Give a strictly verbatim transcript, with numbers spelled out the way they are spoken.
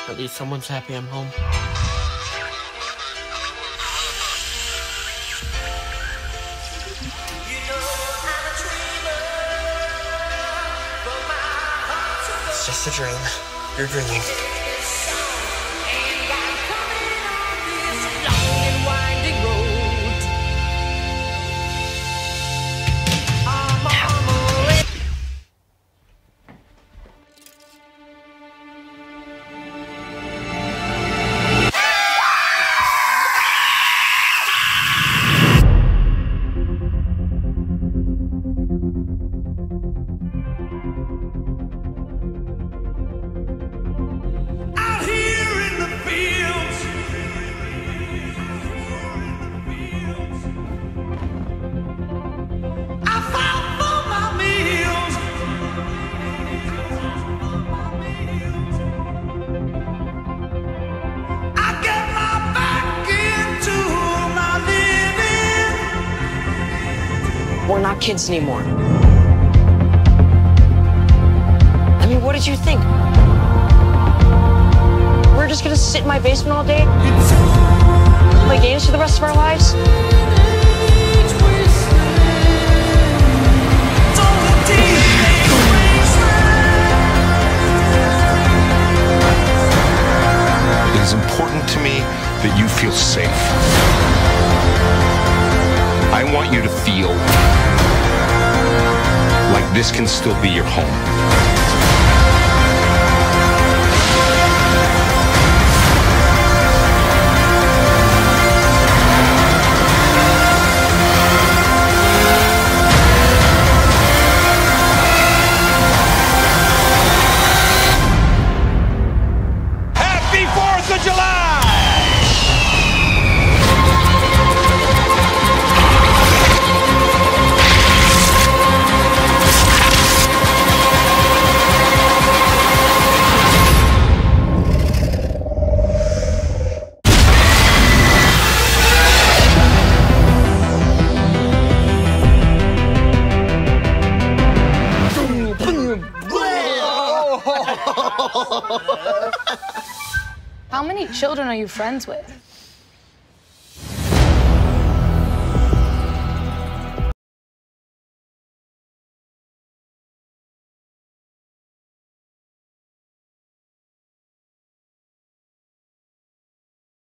At least someone's happy I'm home. It's just a dream. You're dreaming. We're not kids anymore. I mean, what did you think? We're just gonna sit in my basement all day? Play games for the rest of our lives? It is important to me that you feel safe. I want you to feel like this can still be your home. Happy fourth of July! How many children are you friends with?